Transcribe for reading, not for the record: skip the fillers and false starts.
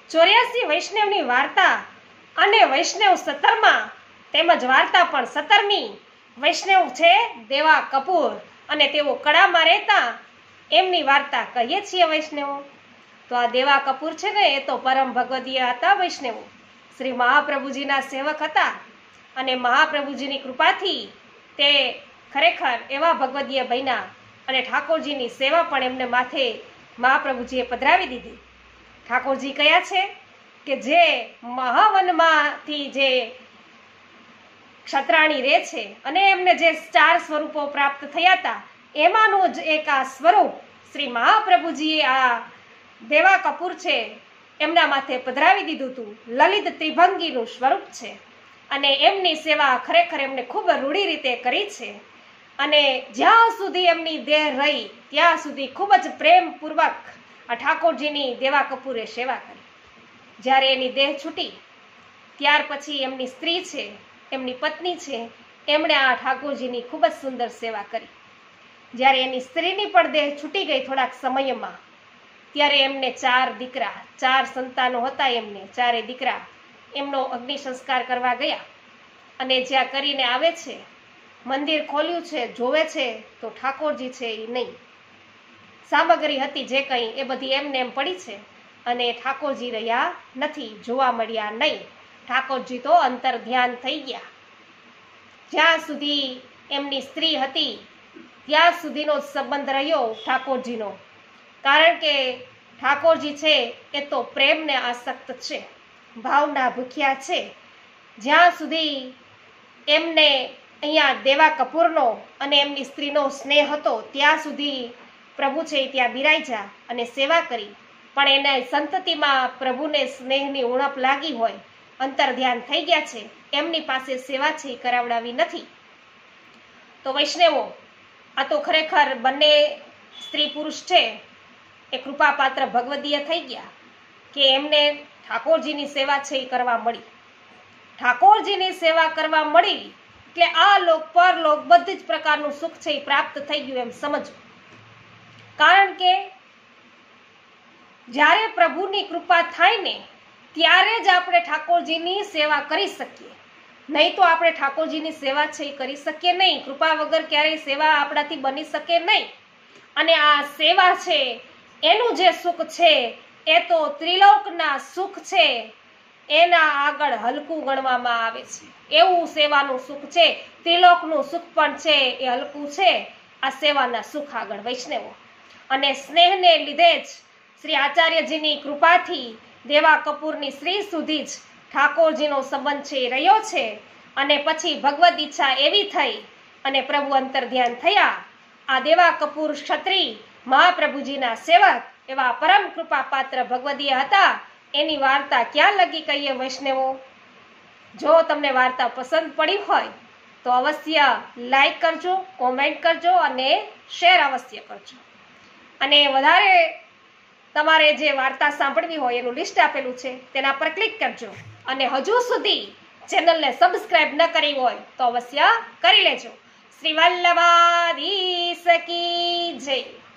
84 વૈષ્ણવની વાર્તા અને વૈષ્ણવ 17માં તેમજ વાર્તા પણ 17મી વૈષ્ણવ છે દેવા કપૂર અને તેઓ કડામાં રહેતા એમની વાર્તા કહીએ છીએ વૈષ્ણવો. તો આ દેવા કપૂર છે ને એ તો પરમ ભગવદીય હતા વૈષ્ણવો. શ્રી મહાપ્રભુજીના સેવક હતા અને મહાપ્રભુજીની કૃપાથી તે ખરેખર એવા ભગવદીય બન્યા અને ઠાકોરજીની સેવા પણ એમને માથે મહાપ્રભુજીએ પધરાવી દીધી. ઠાકોરજી કયા છે કે જે મહાવનમાંથી જે ક્ષત્રાણી રહે છે અને એમને જે 4 સ્વરૂપો પ્રાપ્ત થયા હતા એમાંનું જ એક આ સ્વરૂપ શ્રી મહાપ્રભુજીએ આ દેવા કપૂર છે એમના માથે પધરાવી દીધું હતું. લલિત ત્રિભંગીનું સ્વરૂપ છે અને એમની સેવા ખરેખર એમને ખૂબ રૂઢી રીતે કરી છે અને જ્યાં સુધી એમની દેહ રહી ત્યાં સુધી ખૂબ જ પ્રેમપૂર્વક આ ઠાકોરજીની દેવા કપૂરે સેવા કરી. જ્યારે એની દેહ છૂટી ત્યાર પછી એમની સ્ત્રી છે, એમની પત્ની છે, એમણે આ ઠાકોરજીની ખૂબ જ સુંદર સેવા કરી. જ્યારે એની સ્ત્રીની પણ દેહ છૂટી ગઈ થોડાક સમયમાં ત્યારે એમને 4 દીકરા, 4 સંતાનો હતા એમને, 4 દીકરા, એમનો અગ્નિ સંસ્કાર કરવા ગયા અને જ્યાં કરીને આવે છે મંદિર ખોલ્યું છે, જોવે છે તો ઠાકોરજી છે એ નહીં. સામગ્રી હતી જે કંઈ એ બધી એમને એમ પડી છે અને ઠાકોરજી રહ્યા નથી, જોવા મળ્યા નહીં. ઠાકોરજી તો અંતર ધ્યાન થઈ ગયા. જ્યાં સુધી એમની સ્ત્રી હતી ત્યાં સુધીનો સંબંધ રહ્યો ઠાકોરજીનો, કારણ કે ઠાકોરજી છે એ તો પ્રેમને આસક્ત છે, ભાવના ભૂખ્યા છે. જ્યાં સુધી એમને અહીંયા દેવા કપૂરનો અને એમની સ્ત્રીનો સ્નેહ હતો ત્યાં સુધી પ્રભુ છે ત્યાં બિરાજ્યા અને સેવા કરી. પણ એને સંતતિમાં પ્રભુને સ્નેહની ઉણપ લાગી હોય, અંતર ધ્યાન થઈ ગયા છે, એમની પાસે સેવા છે એ કરાવડાવી નથી. તો વૈષ્ણવો, આ તો ખરેખર બંને સ્ત્રી પુરુષ છે એ કૃપાપાત્ર ભગવદીય થઈ ગયા કે એમને ઠાકોરજીની સેવા છે એ કરવા મળી. ઠાકોરજીની સેવા કરવા મળી એટલે આ લોક પરલોક બધી જ પ્રકારનું સુખ છે એ પ્રાપ્ત થઈ ગયું એમ સમજો. કારણ કે જ્યારે પ્રભુની કૃપા થાય ને ત્યારે જ આપણે ઠાકોરજીની સેવા કરી શકીએ, નહીં તો આપણે ઠાકોરજીની સેવા છે એ કરી શકીએ નહીં. કૃપા વગર ક્યારેય સેવા આપણાથી બની શકે નહીં. અને આ સેવા છે એનું જે સુખ છે એ તો ત્રિલોકના સુખ છે એના આગળ હલકું ગણવામાં આવે છે. એવું સેવાનું સુખ છે, ત્રિલોકનું સુખ પણ છે એ હલકું છે આ સેવાના સુખ આગળ વૈષ્ણવો. અને સ્નેહને લીધે જ શ્રી આચાર્યજીની કૃપાથી દેવા કપૂરની સ્ત્રી સુધી જ ઠાકોરજીનો સંબંધ છે રહ્યો છે. અને પછી ભગવદ ઈચ્છા એવી થઈ અને પ્રભુ અંતર ધ્યાન થયા. આ દેવા કપૂર ક્ષત્રિય મહાપ્રભુજીના સેવક એવા પરમ કૃપા પાત્ર ભગવદીય હતા. એની વાર્તા ક્યાં લગી કહીએ વૈષ્ણવો. જો તમને વાર્તા પસંદ પડી હોય તો અવશ્ય લાઈક કરજો, કોમેન્ટ કરજો અને શેર અવશ્ય કરજો. અને વધારે તમારે જે વાર્તા સાંભળવી હોય એનું લિસ્ટ આપેલું છે તેના પર ક્લિક કરજો. અને હજુ સુધી ચેનલને સબસ્ક્રાઇબ ન કરી હોય તો અવશ્ય કરી લેજો. શ્રી વલ્લભાધીશ કી જય.